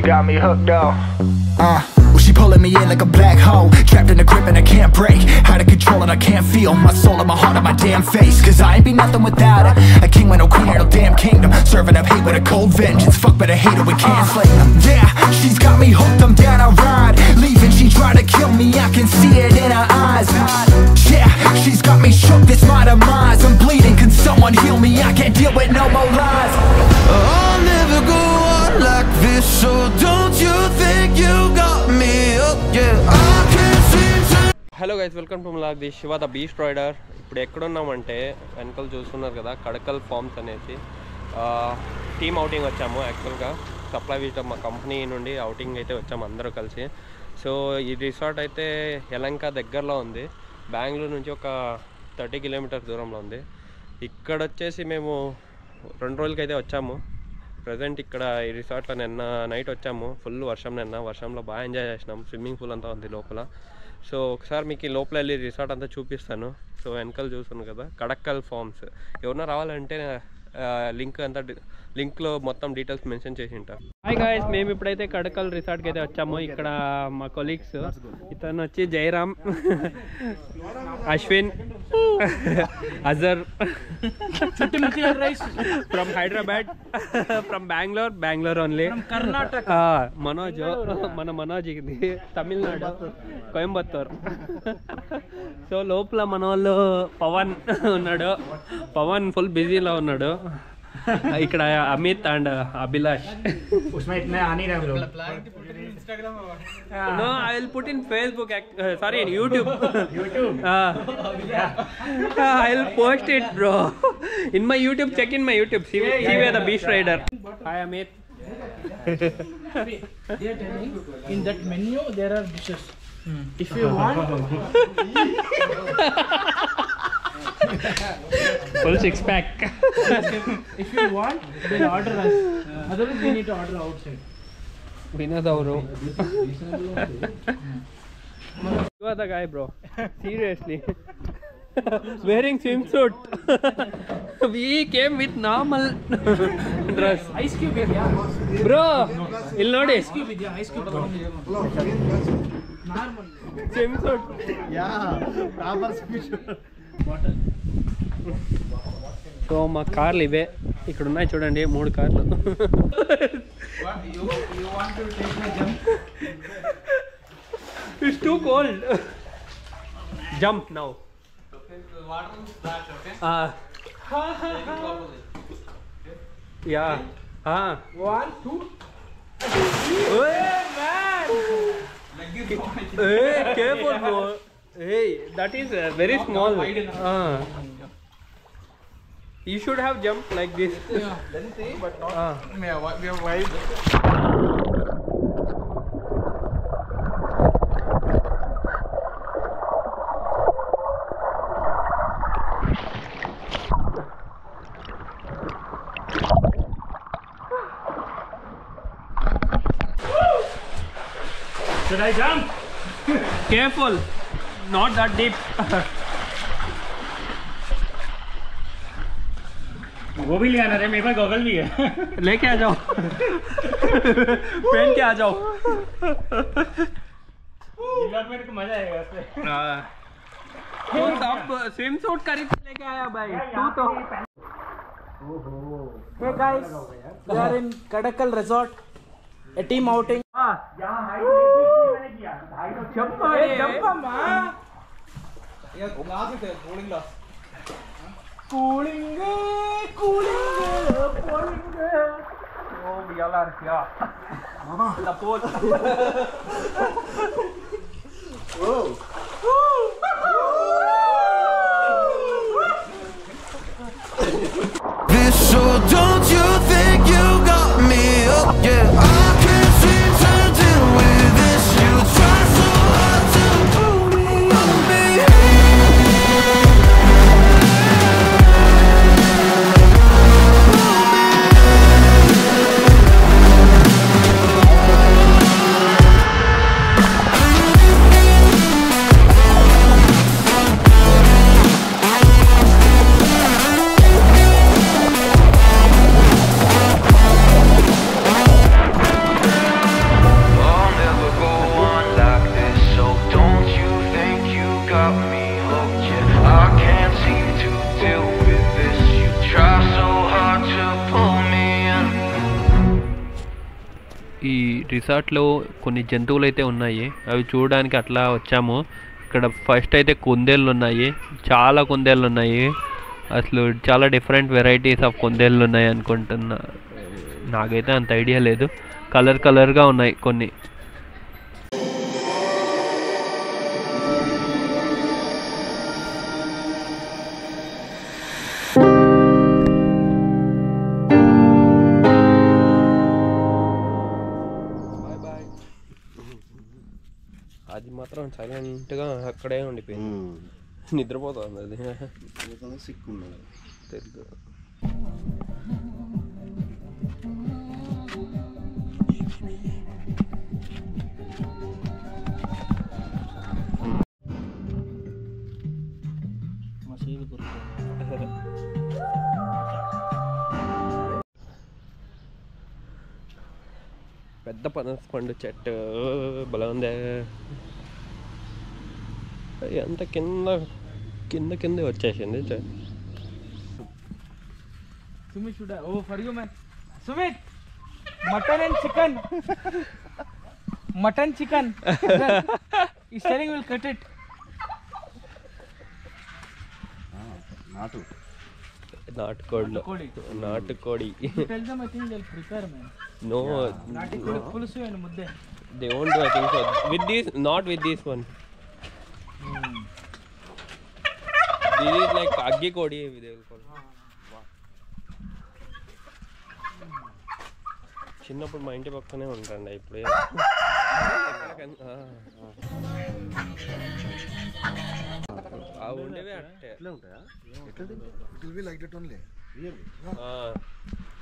got me hooked up. Well, she pulling me in like a black hole, trapped in a grip and I can't break. Out of control and I can't feel my soul and my heart on my damn face. Cause I ain't be nothing without her. A king with no queen or no damn kingdom, serving up hate with a cold vengeance. Fuck, but I hate her, we can't slay them. Yeah, she's got me hooked, I'm down, I ride. Leaving, she try to kill me, I can see it in her eyes. Yeah, she's got me shook, this my demise. I'm bleeding, can someone heal me? I can't deal with no more lies. I'll never go on like this, so don't you think you got me up, yeah, I can't seem to... hello guys, welcome to vlog the Shiva the beast rider. ఇప్పుడు ఎక్కడున్నామంటే వెనకాల చూస్తున్నారు కదా, Kadakal farms అనేసి team outing వచ్చాము. యాక్చువల్గా supply visit మా company నుండి అవుటింగ్ అయితే వచ్చాము అందరూ కలిసి. సో ఈ రిసార్ట్ అయితే యలంక దగ్గరలో ఉంది, బెంగళూరు నుంచి ఒక 30 కిలోమీటర్స్ దూరంలో ఉంది. ఇక్కడ వచ్చేసి మేము 2 రోజులకి అయితే వచ్చాము. ప్రజెంట్ ఇక్కడ ఈ రిసార్ట్లో నిన్న నైట్ వచ్చాము. ఫుల్ వర్షం, నిన్న వర్షంలో బాగా ఎంజాయ్ చేసినాం. స్విమ్మింగ్ పూల్ అంతా ఉంది లోపల. సో ఒకసారి మీకు ఈ లోపల వెళ్ళి రిసార్ట్ అంతా చూపిస్తాను. సో వెనకాల చూస్తున్నాను కదా, కడక్కల్ ఫార్మ్స్. ఎవరన్నా రావాలంటే లింక్లో మొత్తం డీటెయిల్స్ మెన్షన్ చేసి ఉంటారు. హాయ్ గాయ్స్, మేము ఇప్పుడైతే కడకల్ రిసార్ట్కి అయితే వచ్చాము. ఇక్కడ మా కొలీగ్స్, ఇతను వచ్చి Jayaram, Ashwin, Azhar from Hyderabad, from Bengaluru only, Karnataka Manoj, మన మనోజ్ ఇది తమిళనాడు, కోయంబత్తూర్. సో లోపల మన వాళ్ళు పవన్ ఉన్నాడు. పవన్ ఫుల్ బిజీలో ఉన్నాడు. ఇక్కడ Amit and Abhilash. No, I will put in Facebook, sorry, in YouTube. I will post it, bro. In my YouTube, check in my YouTube. See where the Beast Rider. Hi, Amit. They are telling in that menu there are dishes. If you want, Full six pack. if you want, then order us. Otherwise, we need to order outside. Vinadavru. You are the guy, bro. Seriously. Wearing swimsuit. We came with normal dress. Ice cube, yeah. Bro, il nodi. Ice cube, yeah. Ice cube. Normal. Swimsuit. Yeah. Proper swimsuit. Bottle. So మా కార్లు ఇవే ఇక్కడ ఉన్నాయి, చూడండి 3 కార్లు. It's too cold. Jump now. Yeah. 1, 2. Hey man. Hey, careful bro. Hey, that is very small. You should have jumped like this. Yeah. Let's see, but not. We are wild. Should I jump? Careful, not that deep. वो भी ले आना रे, मेरे पास goggle भी है. लेके आ जाओ. पहन के आ जाओ. मेरे को मजा आएगा इसमें. तो सब स्विम सूट खरीद के लेके आया भाई. तू तो. Hey guys, we are in Kadakal Resort, a team outing. Jump Hey, jump ma. Cooling. Oh, we all are here. The pole. This, so don't you think you got me up, yeah, I can't seem to deal with this. You try so hard to pull me on me. రిసార్ట్లో కొన్ని జంతువులు అయితే ఉన్నాయి, అవి చూడడానికి అట్లా వచ్చాము. ఇక్కడ first అయితే కుందేళ్ళు ఉన్నాయి, చాలా కుందేళ్ళు ఉన్నాయి. అసలు చాలా డిఫరెంట్ వెరైటీస్ ఆఫ్ కుందేళ్ళు ఉన్నాయి అనుకుంటున్నా, నాకైతే అంత ఐడియా లేదు. కలర్గా ఉన్నాయి కొన్ని. అది మాత్రం సైలెంట్గా అక్కడే ఉండిపోయింది, నిద్రపోతుంది అది. సిక్కున్నది తెలుగు పెద్ద పనస పండు చెట్టు బలం ఉందే. ఎంత కింద వచ్చేసింది. Sumit should have. Oh, for you, man. Sumit! Mutton and chicken. Mutton chicken. He's telling we'll cut it. నాటుకోడి. Tell them I think they'll prepare, man. No. Natikodi pulusu and mudde. They won't do, I think so. With this, not with this one. This is like aggi kodi, they will call. చిన్నప్పుడు మా ఇంటి పక్కనే ఉంటాండి, ఇప్పుడు ఉండేవి అట్టే. ఎట్లా ఉంటాయా? It will be like that only. Really?